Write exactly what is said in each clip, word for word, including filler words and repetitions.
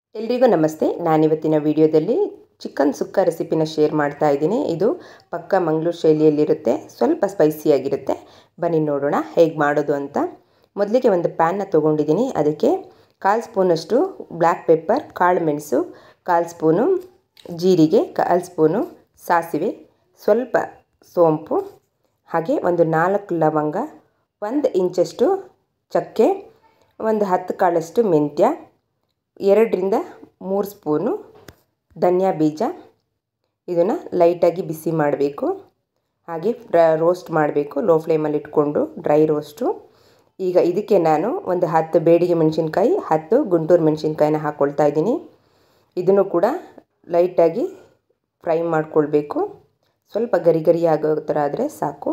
ಎಲ್ರಿಗೂ ನಮಸ್ತೆ. ನಾನಿವತ್ತಿನ ವಿಡಿಯೋದಲ್ಲಿ ಚಿಕನ್ ಸುಕ್ಕ ರೆಸಿಪಿನ ಶೇರ್ ಮಾಡ್ತಾ ಇದ್ದೀನಿ. ಇದು ಪಕ್ಕ ಮಂಗಳೂರು ಶೈಲಿಯಲ್ಲಿರುತ್ತೆ, ಸ್ವಲ್ಪ ಸ್ಪೈಸಿಯಾಗಿರುತ್ತೆ. ಬನ್ನಿ ನೋಡೋಣ ಹೇಗೆ ಮಾಡೋದು ಅಂತ. ಮೊದಲಿಗೆ ಒಂದು ಪ್ಯಾನ್ನ ತೊಗೊಂಡಿದ್ದೀನಿ. ಅದಕ್ಕೆ ಕಾಲು ಸ್ಪೂನಷ್ಟು ಬ್ಲ್ಯಾಕ್ ಪೆಪ್ಪರ್, ಕಾಳು ಮೆಣಸು, ಕಾಲು ಸ್ಪೂನು ಜೀರಿಗೆ, ಕಾಲು ಸ್ಪೂನು ಸಾಸಿವೆ, ಸ್ವಲ್ಪ ಸೋಂಪು, ಹಾಗೆ ಒಂದು ನಾಲ್ಕು ಲವಂಗ, ಒಂದು ಇಂಚಷ್ಟು ಚಕ್ಕೆ, ಒಂದು ಹತ್ತು ಕಾಳಷ್ಟು ಮೆಂತ್ಯ, ಎರಡರಿಂದ ಮೂರು ಸ್ಪೂನು ಧನಿಯಾ ಬೀಜ. ಇದನ್ನು ಲೈಟಾಗಿ ಬಿಸಿ ಮಾಡಬೇಕು, ಹಾಗೆ ರೋಸ್ಟ್ ಮಾಡಬೇಕು ಲೋ ಫ್ಲೇಮಲ್ಲಿ ಇಟ್ಕೊಂಡು, ಡ್ರೈ ರೋಸ್ಟು. ಈಗ ಇದಕ್ಕೆ ನಾನು ಒಂದು ಹತ್ತು ಬೇಡಿಗೆ ಮೆಣಸಿನ್ಕಾಯಿ, ಹತ್ತು ಗುಂಟೂರು ಮೆಣಸಿನ್ಕಾಯಿನ ಹಾಕ್ಕೊಳ್ತಾ ಇದ್ದೀನಿ. ಇದನ್ನು ಕೂಡ ಲೈಟಾಗಿ ಫ್ರೈ ಮಾಡ್ಕೊಳ್ಬೇಕು. ಸ್ವಲ್ಪ ಗರಿ ಗರಿ ಆಗೋ ಥರ ಆದರೆ ಸಾಕು.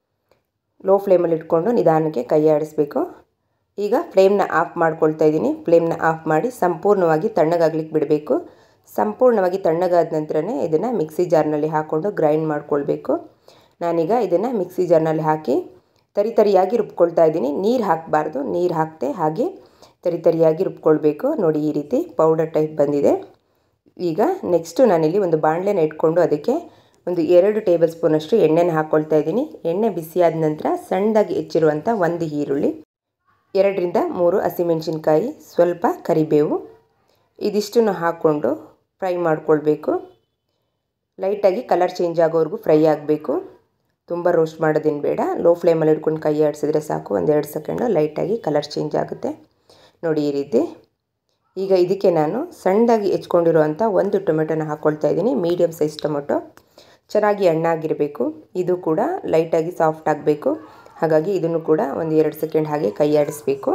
ಲೋ ಫ್ಲೇಮಲ್ಲಿ ಇಟ್ಕೊಂಡು ನಿಧಾನಕ್ಕೆ ಕೈ ಆಡಿಸ್ಬೇಕು. ಈಗ ಫ್ಲೇಮ್ನ ಆಫ್ ಮಾಡ್ಕೊಳ್ತಾ ಇದ್ದೀನಿ. ಫ್ಲೇಮ್ನ ಆಫ್ ಮಾಡಿ ಸಂಪೂರ್ಣವಾಗಿ ತಣ್ಣಗಾಗ್ಲಿಕ್ಕೆ ಬಿಡಬೇಕು. ಸಂಪೂರ್ಣವಾಗಿ ತಣ್ಣಗಾದ ನಂತರನೇ ಇದನ್ನು ಮಿಕ್ಸಿ ಜಾರ್ನಲ್ಲಿ ಹಾಕ್ಕೊಂಡು ಗ್ರೈಂಡ್ ಮಾಡ್ಕೊಳ್ಬೇಕು. ನಾನೀಗ ಇದನ್ನು ಮಿಕ್ಸಿ ಜಾರ್ನಲ್ಲಿ ಹಾಕಿ ತರಿ ತರಿಯಾಗಿ ರುಬ್ಕೊಳ್ತಾ ಇದ್ದೀನಿ. ನೀರು ಹಾಕಬಾರ್ದು, ನೀರು ಹಾಕದೆ ಹಾಗೆ ತರಿ ತರಿಯಾಗಿ ರುಬ್ಕೊಳ್ಬೇಕು. ನೋಡಿ, ಈ ರೀತಿ ಪೌಡರ್ ಟೈಪ್ ಬಂದಿದೆ. ಈಗ ನೆಕ್ಸ್ಟು ನಾನಿಲ್ಲಿ ಒಂದು ಬಾಣಲೆನ ಇಟ್ಕೊಂಡು ಅದಕ್ಕೆ ಒಂದು ಎರಡು ಟೇಬಲ್ ಸ್ಪೂನಷ್ಟು ಎಣ್ಣೆನ ಹಾಕ್ಕೊಳ್ತಾ ಇದ್ದೀನಿ. ಎಣ್ಣೆ ಬಿಸಿಯಾದ ನಂತರ ಸಣ್ಣದಾಗಿ ಹೆಚ್ಚಿರುವಂಥ ಒಂದು ಈರುಳ್ಳಿ, ಎರಡರಿಂದ ಮೂರು ಹಸಿಮೆಣಸಿನ್ಕಾಯಿ, ಸ್ವಲ್ಪ ಕರಿಬೇವು, ಇದಿಷ್ಟನ್ನು ಹಾಕ್ಕೊಂಡು ಫ್ರೈ ಮಾಡ್ಕೊಳ್ಬೇಕು. ಲೈಟಾಗಿ ಕಲರ್ ಚೇಂಜ್ ಆಗೋವರೆಗೂ ಫ್ರೈ ಆಗಬೇಕು. ತುಂಬ ರೋಸ್ಟ್ ಮಾಡೋದೇನು ಬೇಡ. ಲೋ ಫ್ಲೇಮಲ್ಲಿ ಇಟ್ಕೊಂಡು ಕೈ ಆಡಿಸಿದ್ರೆ ಸಾಕು. ಒಂದೆರಡು ಸೆಕೆಂಡು ಲೈಟಾಗಿ ಕಲರ್ ಚೇಂಜ್ ಆಗುತ್ತೆ. ನೋಡಿ, ಈ ರೀತಿ. ಈಗ ಇದಕ್ಕೆ ನಾನು ಸಣ್ಣದಾಗಿ ಹೆಚ್ಕೊಂಡಿರುವಂಥ ಒಂದು ಟೊಮೆಟೊನ ಹಾಕ್ಕೊಳ್ತಾ ಇದ್ದೀನಿ. ಮೀಡಿಯಮ್ ಸೈಜ್ ಟೊಮೆಟೊ, ಚೆನ್ನಾಗಿ ಹಣ್ಣಾಗಿರಬೇಕು. ಇದು ಕೂಡ ಲೈಟಾಗಿ ಸಾಫ್ಟ್ ಆಗಬೇಕು. ಹಾಗಾಗಿ ಇದನ್ನು ಕೂಡ ಒಂದು ಎರಡು ಸೆಕೆಂಡ್ ಹಾಗೆ ಕೈ ಆಡಿಸ್ಬೇಕು.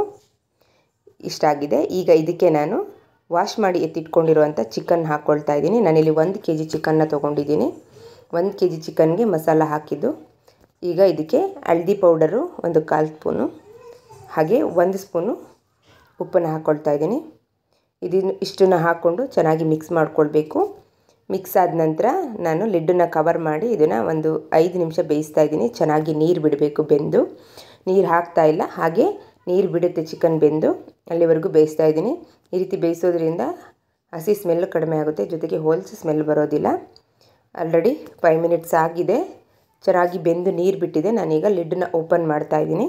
ಇಷ್ಟ ಆಗಿದೆ. ಈಗ ಇದಕ್ಕೆ ನಾನು ವಾಶ್ ಮಾಡಿ ಎತ್ತಿಟ್ಕೊಂಡಿರುವಂಥ ಚಿಕನ್ ಹಾಕ್ಕೊಳ್ತಾ ಇದ್ದೀನಿ. ನಾನಿಲ್ಲಿ ಒಂದು ಕೆ ಜಿ ಚಿಕನ್ನ ತೊಗೊಂಡಿದ್ದೀನಿ. ಒಂದು ಕೆ ಜಿ ಚಿಕನ್ಗೆ ಮಸಾಲ ಹಾಕಿದ್ದು. ಈಗ ಇದಕ್ಕೆ ಹಳದಿ ಪೌಡರು ಒಂದು ಕಾಲು ಸ್ಪೂನು, ಹಾಗೆ ಒಂದು ಸ್ಪೂನು ಉಪ್ಪನ್ನು ಹಾಕ್ಕೊಳ್ತಾ ಇದ್ದೀನಿ. ಇದನ್ನು ಇಷ್ಟನ್ನು ಹಾಕ್ಕೊಂಡು ಚೆನ್ನಾಗಿ ಮಿಕ್ಸ್ ಮಾಡ್ಕೊಳ್ಬೇಕು. ಮಿಕ್ಸ್ ಆದ ನಂತರ ನಾನು ಲಿಡ್ಡನ್ನು ಕವರ್ ಮಾಡಿ ಇದನ್ನು ಒಂದು ಐದು ನಿಮಿಷ ಬೇಯಿಸ್ತಾ ಇದ್ದೀನಿ. ಚೆನ್ನಾಗಿ ನೀರು ಬಿಡಬೇಕು ಬೆಂದು. ನೀರು ಹಾಕ್ತಾ ಇಲ್ಲ, ಹಾಗೆ ನೀರು ಬಿಡುತ್ತೆ ಚಿಕನ್ ಬೆಂದು. ಅಲ್ಲಿವರೆಗೂ ಬೇಯಿಸ್ತಾ ಇದ್ದೀನಿ. ಈ ರೀತಿ ಬೇಯಿಸೋದ್ರಿಂದ ಹಸಿ ಸ್ಮೆಲ್ಲು ಕಡಿಮೆ ಆಗುತ್ತೆ, ಜೊತೆಗೆ ಹೋಲ್ಸ್ ಸ್ಮೆಲ್ ಬರೋದಿಲ್ಲ. ಆಲ್ರೆಡಿ ಫೈವ್ ಮಿನಿಟ್ಸ್ ಆಗಿದೆ. ಚೆನ್ನಾಗಿ ಬೆಂದು ನೀರು ಬಿಟ್ಟಿದೆ. ನಾನೀಗ ಲಿಡ್ಡನ್ನ ಓಪನ್ ಮಾಡ್ತಾ ಇದ್ದೀನಿ.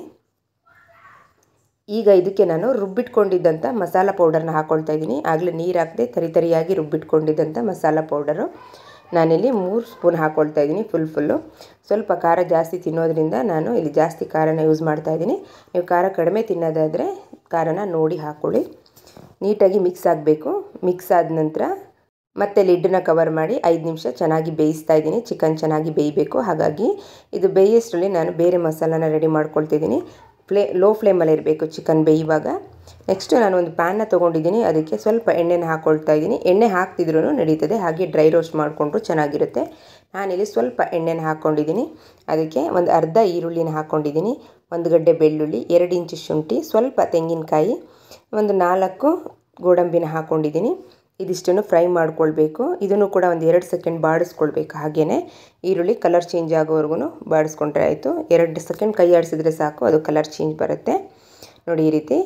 ಈಗ ಇದಕ್ಕೆ ನಾನು ರುಬ್ಬಿಟ್ಕೊಂಡಿದ್ದಂಥ ಮಸಾಲ ಪೌಡರ್ನ ಹಾಕ್ಕೊಳ್ತಾ ಇದ್ದೀನಿ. ಆಗಲೇ ನೀರು ಹಾಕದೆ ತರಿ ತರಿಯಾಗಿ ರುಬ್ಬಿಟ್ಕೊಂಡಿದ್ದಂಥ ಮಸಾಲ ಪೌಡರು ನಾನಿಲ್ಲಿ ಮೂರು ಸ್ಪೂನ್ ಹಾಕ್ಕೊಳ್ತಾ ಇದ್ದೀನಿ. ಫುಲ್ ಫುಲ್ಲು ಸ್ವಲ್ಪ ಖಾರ ಜಾಸ್ತಿ ತಿನ್ನೋದ್ರಿಂದ ನಾನು ಇಲ್ಲಿ ಜಾಸ್ತಿ ಖಾರನ ಯೂಸ್ ಮಾಡ್ತಾ ಇದ್ದೀನಿ. ನೀವು ಖಾರ ಕಡಿಮೆ ತಿನ್ನೋದಾದರೆ ಖಾರನ ನೋಡಿ ಹಾಕ್ಕೊಳ್ಳಿ. ನೀಟಾಗಿ ಮಿಕ್ಸ್ ಆಗಬೇಕು. ಮಿಕ್ಸ್ ಆದ ನಂತರ ಮತ್ತೆ ಲಿಡ್ಡನ್ನ ಕವರ್ ಮಾಡಿ ಐದು ನಿಮಿಷ ಚೆನ್ನಾಗಿ ಬೇಯಿಸ್ತಾ ಇದ್ದೀನಿ. ಚಿಕನ್ ಚೆನ್ನಾಗಿ ಬೇಯಬೇಕು. ಹಾಗಾಗಿ ಇದು ಬೇಯೋಷ್ಟರಲ್ಲಿ ನಾನು ಬೇರೆ ಮಸಾಲಾನ ರೆಡಿ ಮಾಡ್ಕೊಳ್ತಿದ್ದೀನಿ. ಫ್ಲೇ ಲೋ ಫ್ಲೇಮಲ್ಲಿ ಇರಬೇಕು ಚಿಕನ್ ಬೇಯುವಾಗ. ನೆಕ್ಸ್ಟು ನಾನು ಒಂದು ಪ್ಯಾನ್ನ ತೊಗೊಂಡಿದ್ದೀನಿ. ಅದಕ್ಕೆ ಸ್ವಲ್ಪ ಎಣ್ಣೆನ ಹಾಕ್ಕೊಳ್ತಾ ಇದ್ದೀನಿ. ಎಣ್ಣೆ ಹಾಕ್ತಿದ್ರೂ ನಡೀತದೆ, ಹಾಗೆ ಡ್ರೈ ರೋಸ್ಟ್ ಮಾಡಿಕೊಂಡ್ರು ಚೆನ್ನಾಗಿರುತ್ತೆ. ನಾನಿಲ್ಲಿ ಸ್ವಲ್ಪ ಎಣ್ಣೆನ ಹಾಕ್ಕೊಂಡಿದ್ದೀನಿ. ಅದಕ್ಕೆ ಒಂದು ಅರ್ಧ ಈರುಳ್ಳಿನ ಹಾಕ್ಕೊಂಡಿದ್ದೀನಿ, ಒಂದು ಗಡ್ಡೆ ಬೆಳ್ಳುಳ್ಳಿ, ಎರಡು ಇಂಚು ಶುಂಠಿ, ಸ್ವಲ್ಪ ತೆಂಗಿನಕಾಯಿ, ಒಂದು ನಾಲ್ಕು ಗೋಡಂಬಿನ ಹಾಕ್ಕೊಂಡಿದ್ದೀನಿ. ಇದಿಷ್ಟನ್ನು ಫ್ರೈ ಮಾಡ್ಕೊಳ್ಬೇಕು. ಇದನ್ನು ಕೂಡ ಒಂದು ಎರಡು ಸೆಕೆಂಡ್ ಬಾಡಿಸ್ಕೊಳ್ಬೇಕು. ಹಾಗೆಯೇ ಈರುಳ್ಳಿ ಕಲರ್ ಚೇಂಜ್ ಆಗೋವರೆಗೂ ಬಾಡಿಸ್ಕೊಂಡ್ರೆ ಆಯಿತು. ಎರಡು ಸೆಕೆಂಡ್ ಕೈ ಆಡಿಸಿದ್ರೆ ಸಾಕು, ಅದು ಕಲರ್ ಚೇಂಜ್ ಬರುತ್ತೆ. ನೋಡಿ, ಈ ರೀತಿ.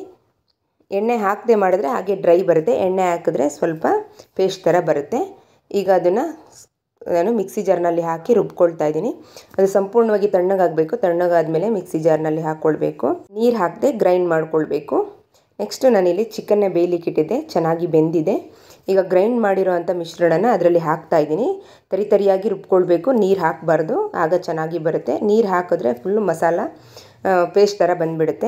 ಎಣ್ಣೆ ಹಾಕದೆ ಮಾಡಿದ್ರೆ ಹಾಗೆ ಡ್ರೈ ಬರುತ್ತೆ. ಎಣ್ಣೆ ಹಾಕಿದ್ರೆ ಸ್ವಲ್ಪ ಪೇಸ್ಟ್ ಥರ ಬರುತ್ತೆ. ಈಗ ಅದನ್ನು ನಾನು ಮಿಕ್ಸಿ ಜಾರ್ನಲ್ಲಿ ಹಾಕಿ ರುಬ್ಕೊಳ್ತಾ ಇದ್ದೀನಿ. ಅದು ಸಂಪೂರ್ಣವಾಗಿ ತಣ್ಣಗಾಗಬೇಕು. ತಣ್ಣಗಾದ್ಮೇಲೆ ಮಿಕ್ಸಿ ಜಾರ್ನಲ್ಲಿ ಹಾಕ್ಕೊಳ್ಬೇಕು. ನೀರು ಹಾಕದೆ ಗ್ರೈಂಡ್ ಮಾಡ್ಕೊಳ್ಬೇಕು. ನೆಕ್ಸ್ಟು ನಾನಿಲ್ಲಿ ಚಿಕನ್ನ ಬೇಯಲಿಕ್ಕೆ ಇಟ್ಟಿದ್ದೆ, ಚೆನ್ನಾಗಿ ಬೆಂದಿದೆ. ಈಗ ಗ್ರೈಂಡ್ ಮಾಡಿರೋ ಅಂಥ ಮಿಶ್ರಣನ ಅದರಲ್ಲಿ ಹಾಕ್ತಾ ಇದ್ದೀನಿ. ತರಿ ತರಿಯಾಗಿ ರುಬ್ಕೊಳ್ಬೇಕು. ನೀರು ಹಾಕಬಾರ್ದು, ಆಗ ಚೆನ್ನಾಗಿ ಬರುತ್ತೆ. ನೀರು ಹಾಕಿದ್ರೆ ಫುಲ್ಲು ಮಸಾಲ ಪೇಸ್ಟ್ ಥರ ಬಂದುಬಿಡುತ್ತೆ.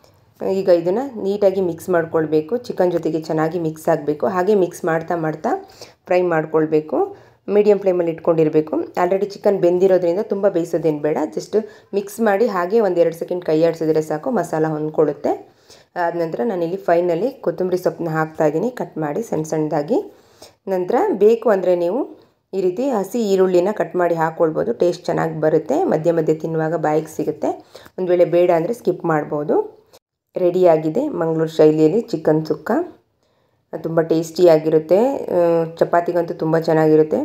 ಈಗ ಇದನ್ನು ನೀಟಾಗಿ ಮಿಕ್ಸ್ ಮಾಡ್ಕೊಳ್ಬೇಕು. ಚಿಕನ್ ಜೊತೆಗೆ ಚೆನ್ನಾಗಿ ಮಿಕ್ಸ್ ಆಗಬೇಕು. ಹಾಗೆ ಮಿಕ್ಸ್ ಮಾಡ್ತಾ ಮಾಡ್ತಾ ಫ್ರೈ ಮಾಡ್ಕೊಳ್ಬೇಕು. ಮೀಡಿಯಮ್ ಫ್ಲೇಮಲ್ಲಿ ಇಟ್ಕೊಂಡಿರಬೇಕು. ಆಲ್ರೆಡಿ ಚಿಕನ್ ಬೆಂದಿರೋದ್ರಿಂದ ತುಂಬ ಬೇಯಿಸೋದೇನು ಬೇಡ. ಜಸ್ಟ್ ಮಿಕ್ಸ್ ಮಾಡಿ ಹಾಗೆ ಒಂದು ಎರಡು ಸೆಕೆಂಡ್ ಕೈ ಆಡಿಸಿದ್ರೆ ಸಾಕು, ಮಸಾಲ ಹೊಂದ್ಕೊಳ್ಳುತ್ತೆ. ಆದ ನಂತರ ನಾನಿಲ್ಲಿ ಫೈನಲ್ಲಿ ಕೊತ್ತಂಬರಿ ಸೊಪ್ಪನ್ನ ಹಾಕ್ತಾಯಿದ್ದೀನಿ, ಕಟ್ ಮಾಡಿ ಸಣ್ಣ ಸಣ್ಣದಾಗಿ. ನಂತರ ಬೇಕು ಅಂದರೆ ನೀವು ಈ ರೀತಿ ಹಸಿ ಈರುಳ್ಳಿನ ಕಟ್ ಮಾಡಿ ಹಾಕ್ಕೊಳ್ಬೋದು. ಟೇಸ್ಟ್ ಚೆನ್ನಾಗಿ ಬರುತ್ತೆ. ಮಧ್ಯೆ ಮಧ್ಯೆ ತಿನ್ನುವಾಗ ಬಾಯಿಗೆ ಸಿಗುತ್ತೆ. ಒಂದು ವೇಳೆ ಬೇಡ ಅಂದರೆ ಸ್ಕಿಪ್ ಮಾಡ್ಬೋದು. ರೆಡಿಯಾಗಿದೆ ಮಂಗಳೂರು ಶೈಲಿಯಲ್ಲಿ ಚಿಕನ್ ಸುಕ್ಕ. ತುಂಬ ಟೇಸ್ಟಿಯಾಗಿರುತ್ತೆ. ಚಪಾತಿಗಂತೂ ತುಂಬ ಚೆನ್ನಾಗಿರುತ್ತೆ.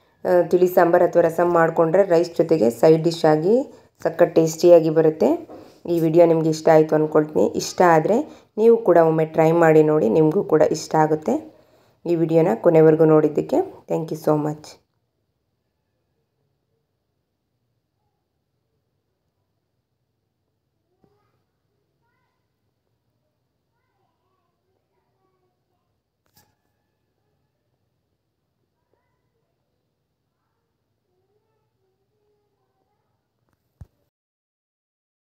ತಿಳಿ ಸಾಂಬಾರು ಅಥವಾ ರಸಮ್ ಮಾಡಿಕೊಂಡ್ರೆ ರೈಸ್ ಜೊತೆಗೆ ಸೈಡ್ ಡಿಶ್ ಆಗಿ ಸಖತ್ ಟೇಸ್ಟಿಯಾಗಿ ಬರುತ್ತೆ. ಈ ವಿಡಿಯೋ ನಿಮಗೆ ಇಷ್ಟ ಆಯಿತು ಅಂದ್ಕೊಳ್ತೀನಿ. ಇಷ್ಟ ಆದರೆ ನೀವು ಕೂಡ ಒಮ್ಮೆ ಟ್ರೈ ಮಾಡಿ ನೋಡಿ, ನಿಮಗೂ ಕೂಡ ಇಷ್ಟ ಆಗುತ್ತೆ. ಈ ವಿಡಿಯೋನ ಕೊನೆವರೆಗೂ ನೋಡಿದ್ದಕ್ಕೆ ಥ್ಯಾಂಕ್ ಯು ಸೋ ಮಚ್.